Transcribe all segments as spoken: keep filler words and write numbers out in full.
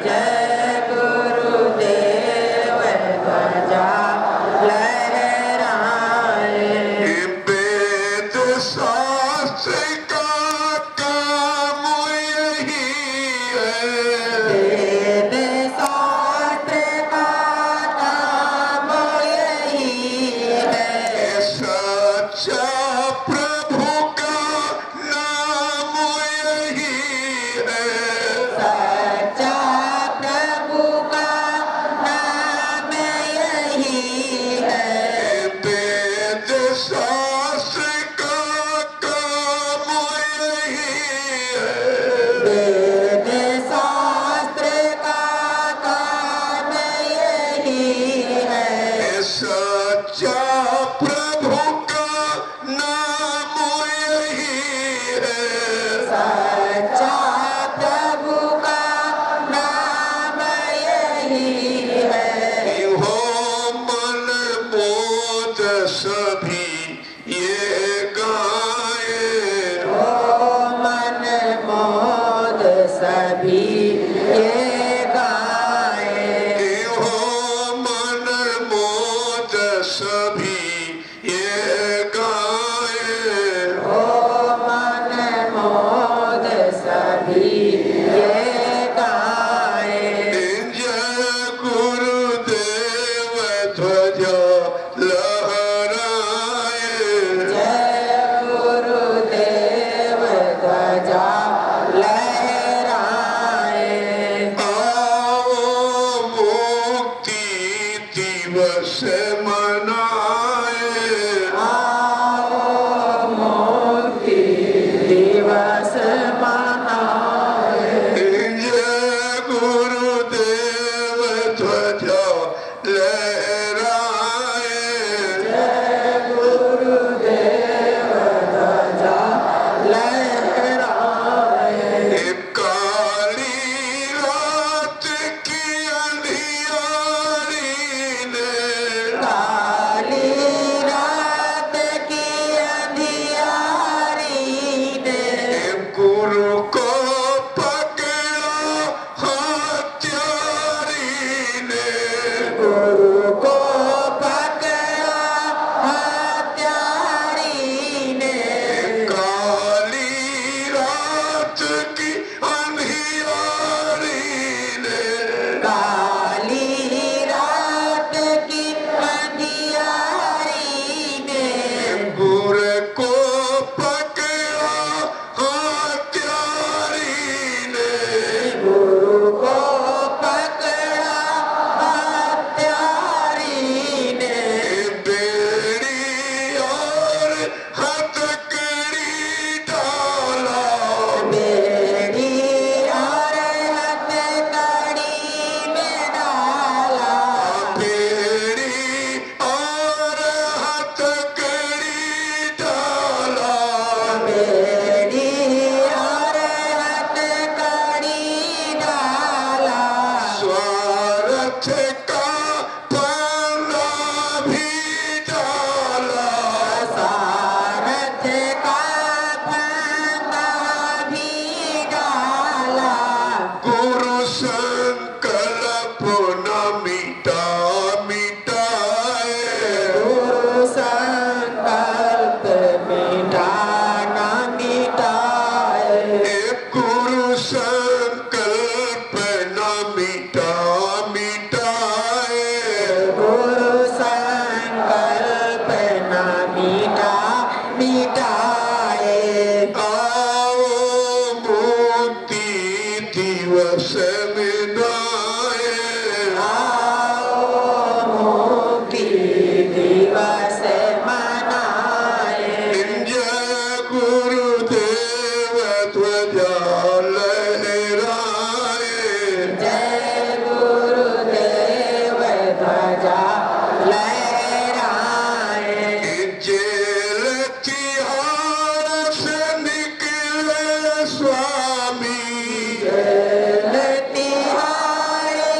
स्वामी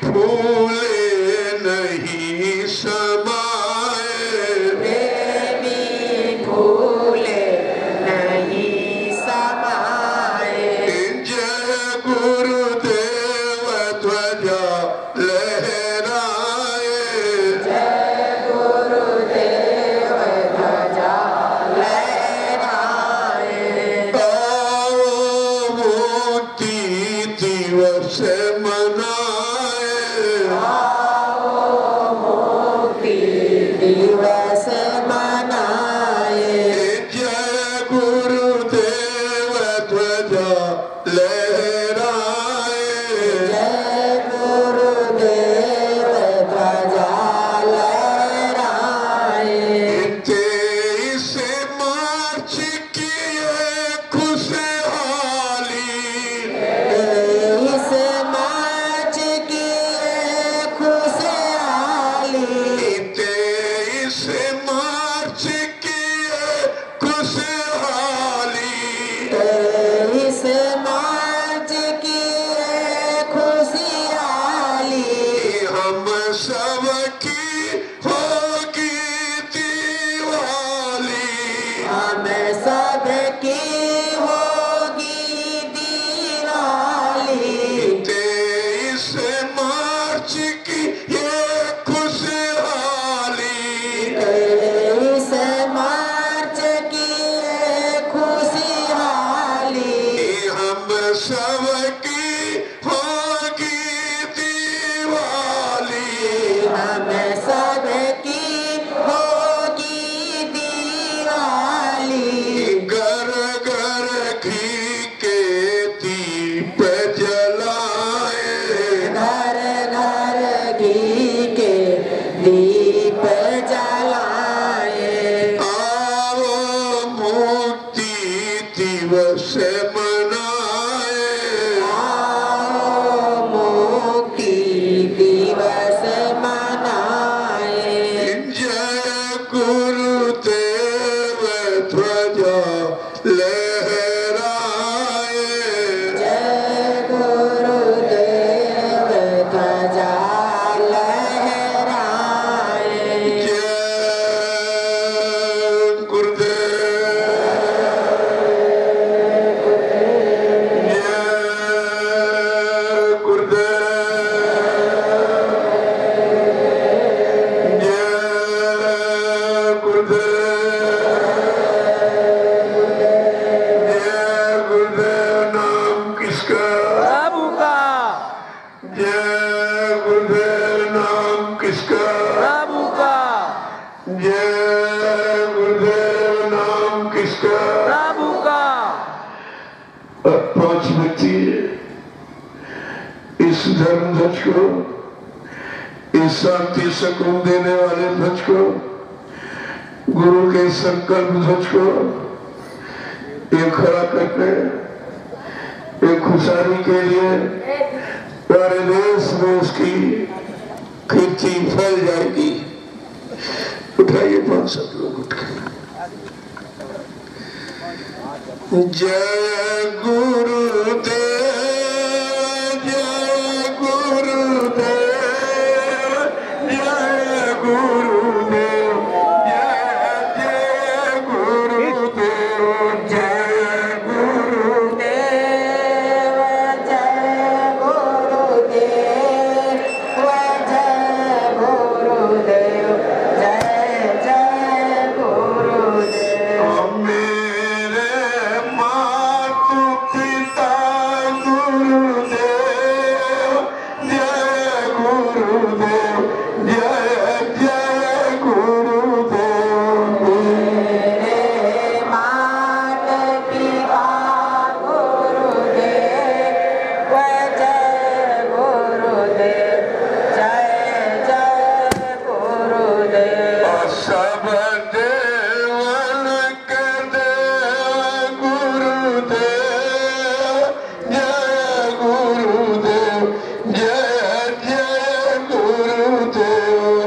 फूले नहीं समाए, प्रेमी फूले नहीं समाए। जय गुरुदेव ध्वजा लहराए, जय गुरुदेव ध्वजा लहराए। आओ मुक्ति दिवस मनाए, आओ मुक्ति दिवस मनाए। जय गुरुदेव ध्वजा लहराए, जय गुरुदेव ध्वजा लहराए। तेईस मार्च की ये खुशहाली, तेईस मार्च की खुशहाली। तेईस मार्च की ये खुशहाली, तेईस मार्च की खुशहाली। हम सबकी होगी दिवाली, हम सबकी होगी दिवाली। तेईस मार्च की ये खुशहाली, तेईस मार्च की खुशहाली। हम सबकी होगी दिवाली, हम सबकी होगी दिवाली। घर घर घी के दीप जलाए, घर घर घी के दीप जलाए। आओ मुक्ति दिवस मनाए, आओ मुक्ति दिवस मनाए। जय गुरुदेव ध्वजा लहराए, जय गुरुदेव ध्वजा लहराए। जय पांच व्यक्ति इस धर्म ध्वज को, इस शांति सुकून देने वाले ध्वज को, गुरु के संकल्प ध्वज को एक खड़ा करके एक खुशहाली के लिए पूरे देश में उसकी कीर्ति फैल जाएगी। उठाइए पांच सब लोग उठकर। जय गुरुदेव, जय गुरुदेव, जय गुरुदेव, जय जय गुरुदेव, जय गुरुदेव, जय गुरुदेव, जय गुरुदेव, जय जय गुरुदेव। मेरे मातु पिता गुरुदेव, जय गुरुदेव, जय जय गुरुदेव। मेरे माता पिता गुरुदेव, जय गुरुदेव, जय जय गुरुदेव। सब देवन के देव गुरुदेव, जय गुरुदेव, जय जय गुरुदेव।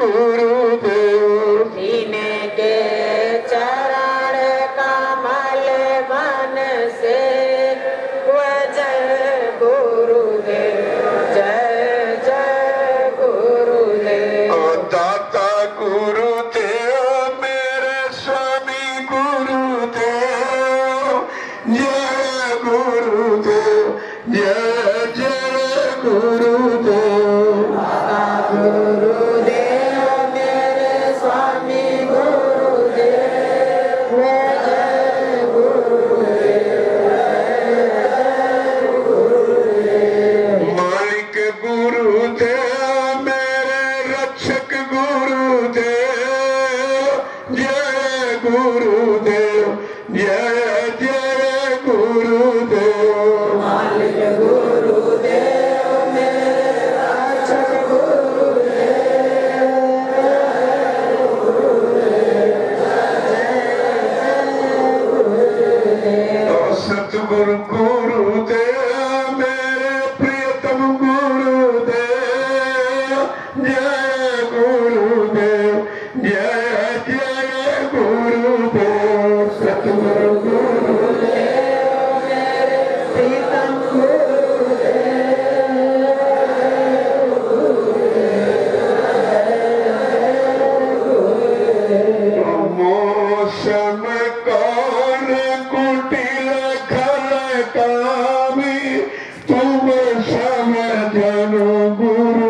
गुरुदेव जिनके चरण कमल मन से जय गुरुदेव जय जय गुरुदेव। दाता गुरुदेव मेरे स्वामी गुरुदेव जय गुरुदेव जय जय गुरुदेव। गुरुदेव मेरे स्वामी गुरुदेव जय गुरुदेव। मालिक गुरुदेव मेरे रक्षक गुरुदेव जय गुरुदेव जय जय गुरुदेव। मालिक गुरुदेव मेरे रक्षक सतगुरु गुरुदेव मेरे प्रियतम गुरुदेव जय गुरुदेव जय जय गुरुदेव। सतगुरु गुरुदेव मेरे प्रीतम मौसम कौन कुटिल खल कामी तुम समझनो गुरु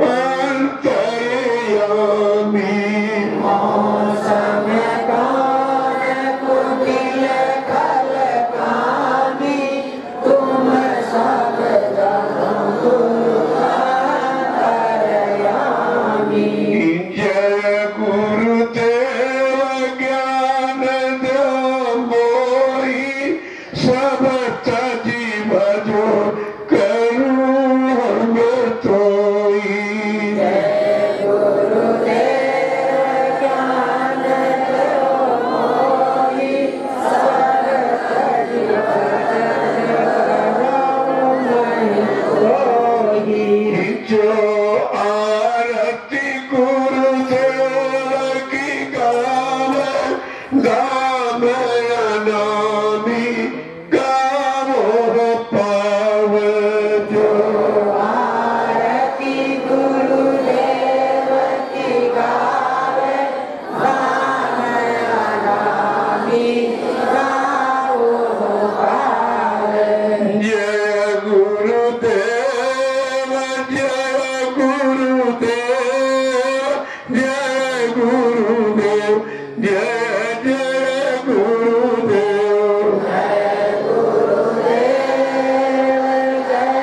अंतर्यामी। मौसम कौन कुटिल खल कामी तुम सब जानो गुरु अंतर्यामी। जय गुरुदेव ज्ञान दो मोहि सब तजी भजो करूं हम तोई। जय गुरुदेव ज्ञान दो मोहि सब तजी भजन करो मैं कोई। जो आरती गुरुदेव की गावे गाम अनामी गावो पावे। जो आरती गुरुदेव की गावे गाम अनामी गाओ पावे। जय गुरुदेव जय गुरुदेव जय गुरुदेव जय जय गुरुदेव। जय गुरुदेव जय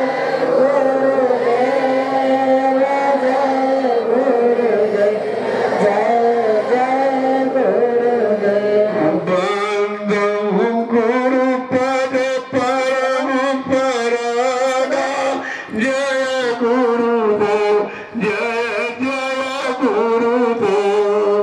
गुरुदेव जय गुरुदेव जय जय गुरुदेव। बंदहु गुरुपद परम परागा जय गुरुदेव जय जय गुरुदेव।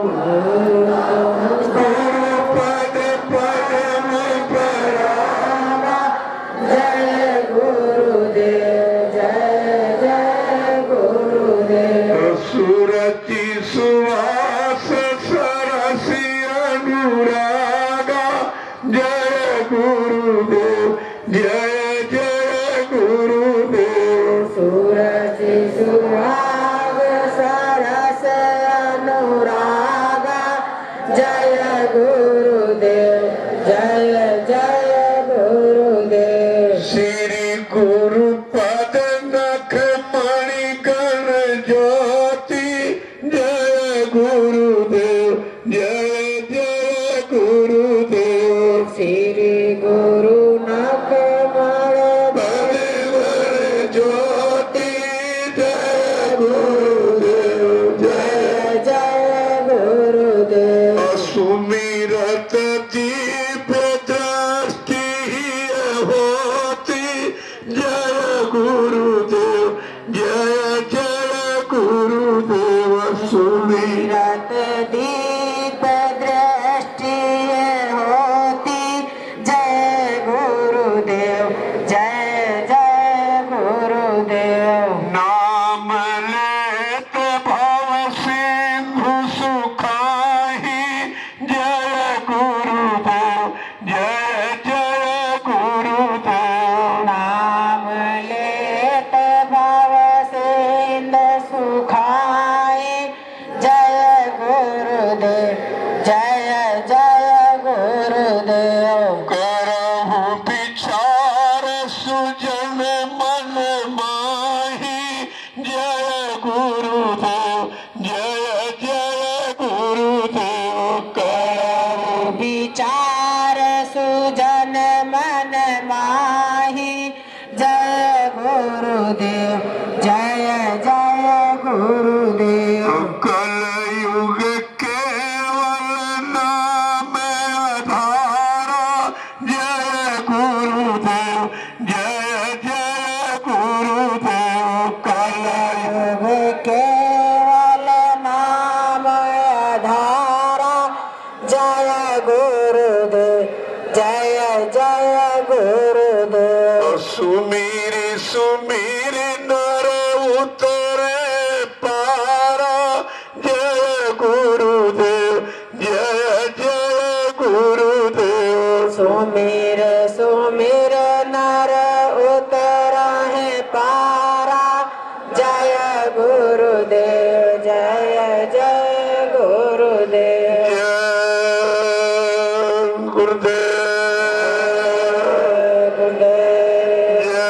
गुरुपद परम परागा जय गुरुदेव जय जय गुरुदेव। सुरति सुवास सरसी अनुरागा जय गुरुदेव जय जय गुरुदेव। सूरज सुहाग सरस अनुरागा जय गुरुदेव जय जय गुरुदेव। श्री गुरुपद नख मणि गण ज्योति जय गुरुदेव जय जय गुरुदेव। श्री गुरु नख मण पद गण ज्योति जय गुरुदेव जय जय जय गुरुदेव। सुमिरत दीप दृष्टि होती जय गुरुदेव जय जय गुरुदेव। सुमिरत रत दीप दृष्टि होती जय गुरुदेव जय जय गुरुदेव। नाम लेत भव सिंधु गुरुदेव जय जय गुरुदेव। करहु विचार सुजन मन माही जय गुरुदेव जय जय गुरुदेव। करहु विचार सुजन मन माही जय गुरुदेव जय जय गुरुदेव। कलयुग केवल नाम आधारा जय गुरुदेव जय जय गुरुदेव। कलयुग केवल नाम आधारा जय गुरुदेव जय जय गुरुदेव। सुमीर सुमीर नर उतरे पारा जय गुरुदेव जय जय गुरुदेव। सुमिर सुमिर नर उतरा है पारा जय गुरुदेव जय जय गुरुदेव। जय गुरुदेव गुरुदेव जय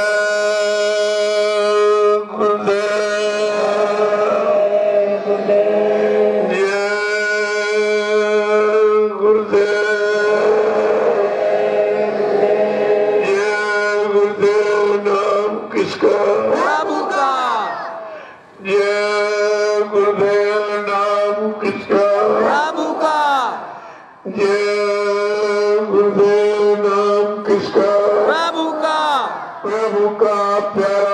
गुरुदेव गुरुदेव जय गुरुदेव जय गुरुदेव। नाम किसका? प्रभु का। जय गुरुदेव। नाम किसका? प्रभु का। जय गुरुदेव। नाम किसका? प्रभु का। प्रभु का प्यारा